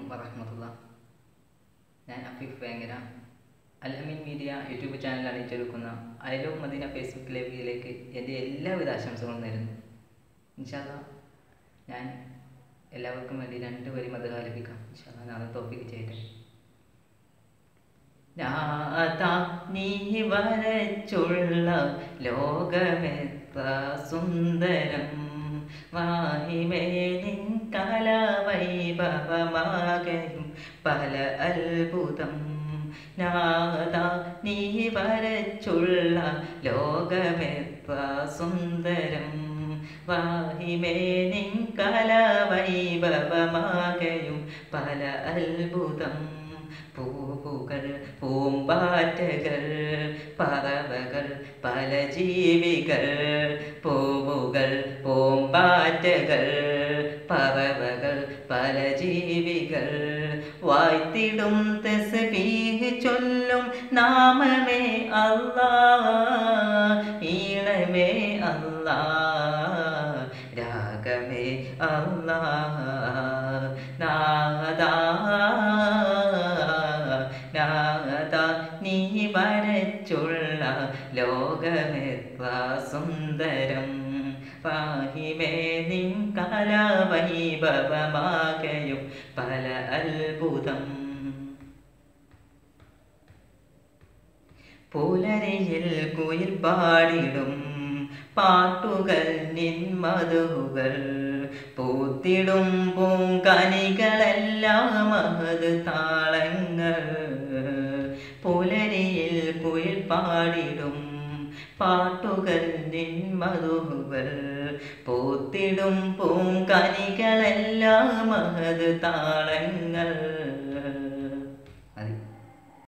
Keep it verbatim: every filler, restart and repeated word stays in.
വറഹ്മത്തുള്ളാ. ഞാൻ അഫീഫ് ഭയങ്കര Al Ameen media YouTube channel അണിയിച്ചൊരുക്കുന്ന ഐ ലവ് മദീന ഫേസ്ബുക്ക് ലൈവിലേക്ക് എൻ്റെ എല്ലാവിധ ആശംസകളും നേരുന്നു. ഇൻഷാ അല്ലാ ഞാൻ എല്ലാവർക്കും വേണ്ടി രണ്ട് വരി മദഹ് ആലപിക്കാം. ഇൻഷാ അല്ലാ നാളെ തൗഫീഖ് ചെയ്യട്ടെ. നീ വരച്ചുള്ള ലോകമെത്ര സുന്ദരം, വാഹിമേനിൻ കലവൈഭവമാകയും പല അത്ഭുതം. നാദാ നീ വരച്ചുള്ള ലോകമെത്ര സുന്ദരം, വാഹിമേനിൻ കലവൈഭവമാകയും പല അത്ഭുതം. പൂവുകൾ പൂമ്പാറ്റകൾ പറവകൾ പല ജീവികൾ, പൂവുകൾ പൂമ്പാറ്റകൾ പറവകൾ പല ജീവികൾ, വായ്ത്തിടും തസ്ബീഹ് ചൊല്ലും നാമമേ അല്ലാഹ്, ഈണമേ അല്ലാഹ്, രാഗമേ അല്ലാഹ്. നാദാ നാദാ നീ വരച്ചുള്ള ലോകമെത്ര സുന്ദരം, വാഹിമേ നിൻ കലവൈഭവമാകയും പല അത്ഭുതം. പുലരിയിൽ കുയിൽ പാടിടും പാട്ടുകൾ നിൻ മധുകൾ, പൂത്തിടും പൂങ്കനികളെല്ലാം മഹത് താളങ്ങൾ. പുലരിയിൽ കുയിൽ പാടിടും പാട്ടുകൾ നിൻ മധുകൾ, പൂത്തിടും പൂങ്കനികളെല്ലാം മഹത് താളങ്ങൾ.